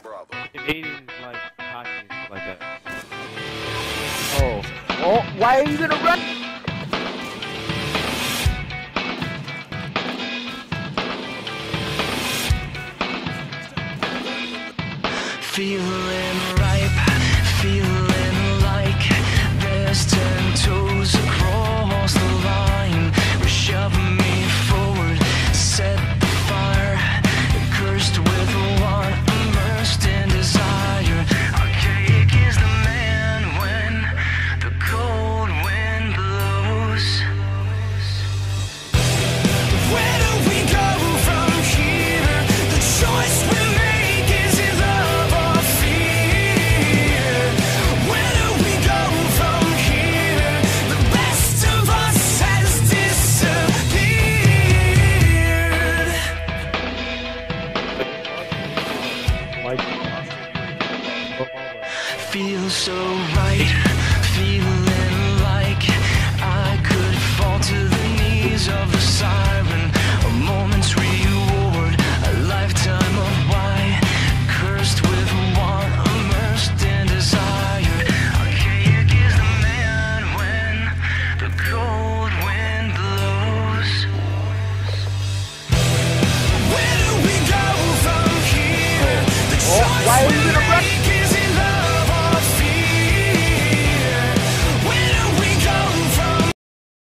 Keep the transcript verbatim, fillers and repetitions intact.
Bravo. In eighties, like hockey and stuff like that. Oh. Oh, why are you gonna run? Feeling ripe, feeling like there's ten toes across the line. We're shoving me forward, set the fire, cursed with one, immersed in desire. Archaic is the man when the cold wind blows. Where do we go from here? The choice we make is either love or fear. Where do we go from here? The best of us has disappeared. Like, Feels so right.